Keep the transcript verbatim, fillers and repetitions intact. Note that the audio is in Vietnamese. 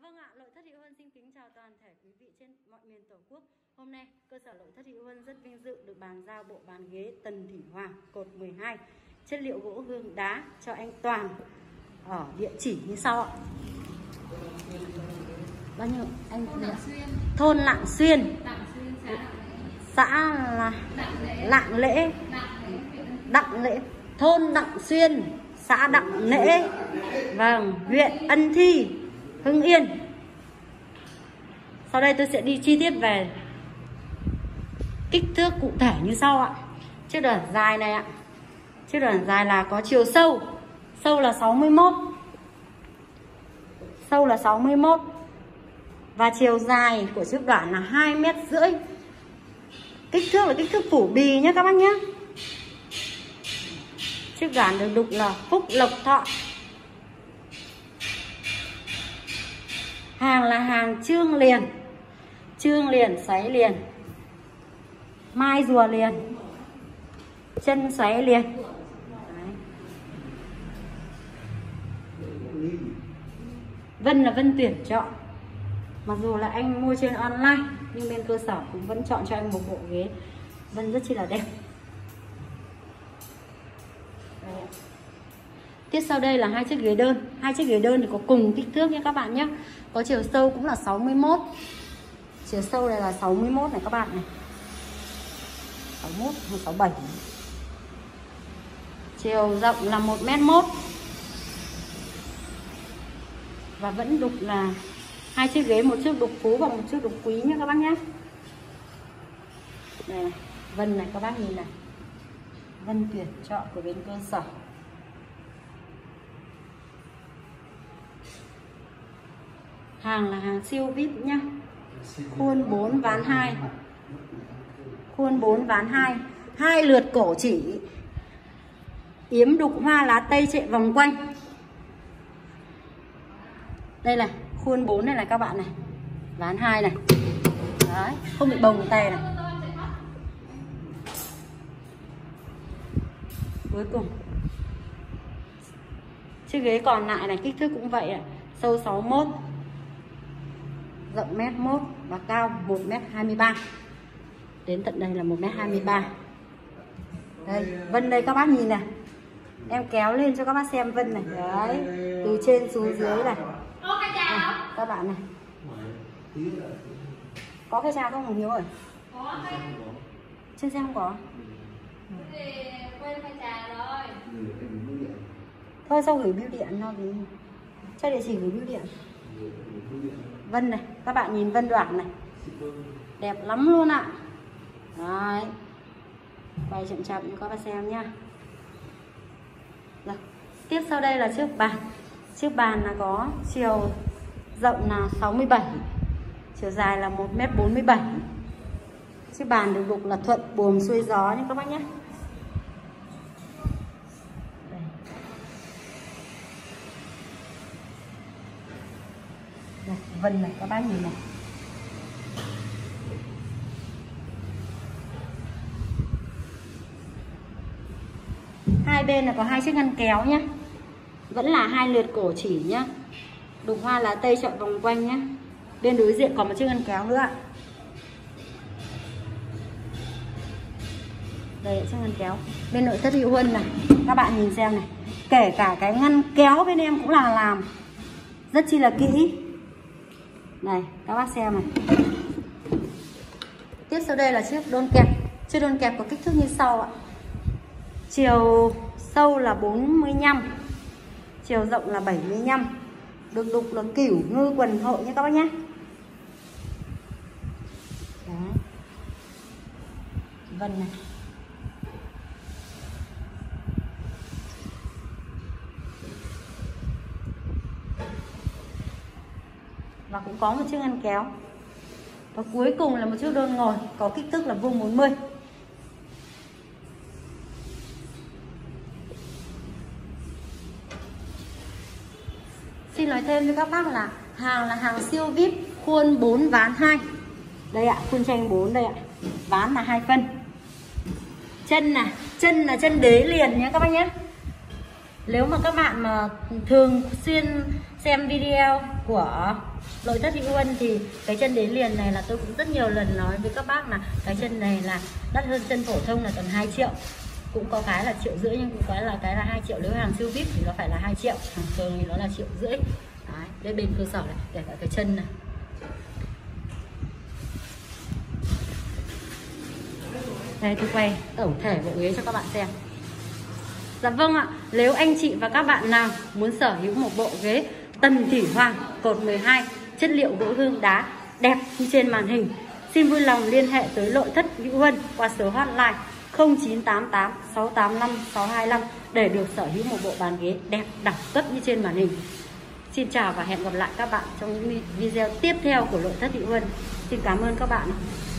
vâng ạ, Nội Thất Hữu Huân xin kính chào toàn thể quý vị trên mọi miền Tổ quốc. Hôm nay cơ sở Nội Thất Hữu Huân rất vinh dự được bàn giao bộ bàn ghế Tần Thủy Hoàng cột mười hai chất liệu gỗ hương đá cho anh Toàn ở địa chỉ như sau ạ. Bao nhiêu anh? Thôn Lạng Xuyên. Thôn Lạng Xuyên. Lạng Xuyên, xã là Lạng Lễ. Đặng Lễ. Thôn Đặng Xuyên, xã Đặng Lễ. Vâng, huyện Ân Thi, Hưng Yên. Sau đây tôi sẽ đi chi tiết về kích thước cụ thể như sau ạ. Chiếc đoạn dài này ạ. Chiếc đoạn dài là có chiều sâu. Sâu là sáu mươi mốt. Sâu là sáu mươi mốt. Và chiều dài của chiếc đoạn là hai mét rưỡi. Kích thước là kích thước phủ bì nhé các bác nhé. Chiếc đoạn được đục là Phúc Lộc Thọ. Hàng là hàng trương liền. Trương liền, xoáy liền, mai rùa liền, chân xoáy liền. Đấy. Vân là Vân tuyển chọn. Mặc dù là anh mua trên online nhưng bên cơ sở cũng vẫn chọn cho anh một bộ ghế Vân rất chi là đẹp. Đấy. Tiếp sau đây là hai chiếc ghế đơn. Hai chiếc ghế đơn thì có cùng kích thước nhé các bạn nhé. Có chiều sâu cũng là sáu mươi mốt. Chiều sâu này là sáu mươi mốt này các bạn này. sáu mươi mốt hay sáu mươi bảy. Chiều rộng là một mét một. Và vẫn đục là hai chiếc ghế, một chiếc đục phú và một chiếc đục quý nhé các bác nhé. Đây này, Vân này các bác nhìn này. Vân tuyển chọn của bên cơ sở. Hàng là hàng siêu vê i pê nhá. Khuôn bốn ván hai. Khuôn bốn ván hai. Hai lượt cổ chỉ. Yếm đục hoa lá tây chạy vòng quanh. Đây này, khuôn bốn này này các bạn này. Ván hai này. Đấy, không bị bồng tay này. Cuối cùng chiếc ghế còn lại này kích thước cũng vậy ạ. Sâu sáu mươi mốt, rộng mét một và cao một mét hai mươi ba. Đến tận đây là một mét hai mươi ba. Đây, Vân đây các bác nhìn này. Em kéo lên cho các bác xem Vân này. Đấy, từ trên xuống dưới này. Này, các bạn này. Có cái trà không Hồng Hiếu ơi? Có. Trên xe không có. Quên cái trà rồi. Thôi sao gửi bưu điện nó thì cho địa chỉ gửi bưu điện. Vân này, các bạn nhìn Vân đoạn này. Đẹp lắm luôn ạ. Đấy. Quay chậm chậm cho các bạn xem nhá. Rồi. Tiếp sau đây là chiếc bàn. Chiếc bàn là có chiều rộng là sáu mươi bảy, chiều dài là một mét bốn mươi bảy. Chiếc bàn được đục là thuận buồm xuôi gió nha các bác nhé. Đây, Vân này các bác nhìn này. Hai bên là có hai chiếc ngăn kéo nhé. Vẫn là hai lượt cổ chỉ nhá. Đục hoa lá tây chọn vòng quanh nhé. Bên đối diện còn một chiếc ngăn kéo nữa ạ. Đây chiếc ngăn kéo. Bên Nội Thất Hữu Huân này, các bạn nhìn xem này. Kể cả cái ngăn kéo bên em cũng là làm rất chi là kỹ. Này, các bác xem này. Tiếp sau đây là chiếc đôn kẹp. Chiếc đôn kẹp có kích thước như sau ạ. Chiều sâu là bốn mươi lăm, chiều rộng là bảy mươi lăm. Được đục là cửu ngư quần hội nhé các bác nhé. Đấy. Vân này. Và cũng có một chiếc ngăn kéo. Và cuối cùng là một chiếc đôn ngồi có kích thước là vuông bốn mươi. Xin nói thêm với các bác là hàng là hàng siêu vê i pê, khuôn bốn ván hai. Đây ạ, khuôn tranh bốn đây ạ. Ván là hai phân. Chân là chân là chân đế liền nhé các bác nhé. Nếu mà các bạn mà thường xuyên xem video của nội thất Hữu Huân thì cái chân đế liền này là tôi cũng rất nhiều lần nói với các bác là cái chân này là đắt hơn chân phổ thông là tầm hai triệu, cũng có cái là triệu rưỡi, nhưng cũng có là cái là hai triệu. Nếu hàng siêu vip thì nó phải là hai triệu, hàng thường thì nó là triệu rưỡi. Đấy, đây bên cơ sở này, kể cả cái chân này. Đây tôi quay tổng thể bộ ghế cho các bạn xem. Dạ vâng ạ, nếu anh chị và các bạn nào muốn sở hữu một bộ ghế Tần Thủy Hoàng cột mười hai, chất liệu gỗ hương đá đẹp như trên màn hình, xin vui lòng liên hệ tới nội thất Hữu Huân qua số hotline không chín tám tám sáu tám năm sáu hai năm để được sở hữu một bộ bàn ghế đẹp đẳng cấp như trên màn hình. Xin chào và hẹn gặp lại các bạn trong những video tiếp theo của nội thất Hữu Huân. Xin cảm ơn các bạn.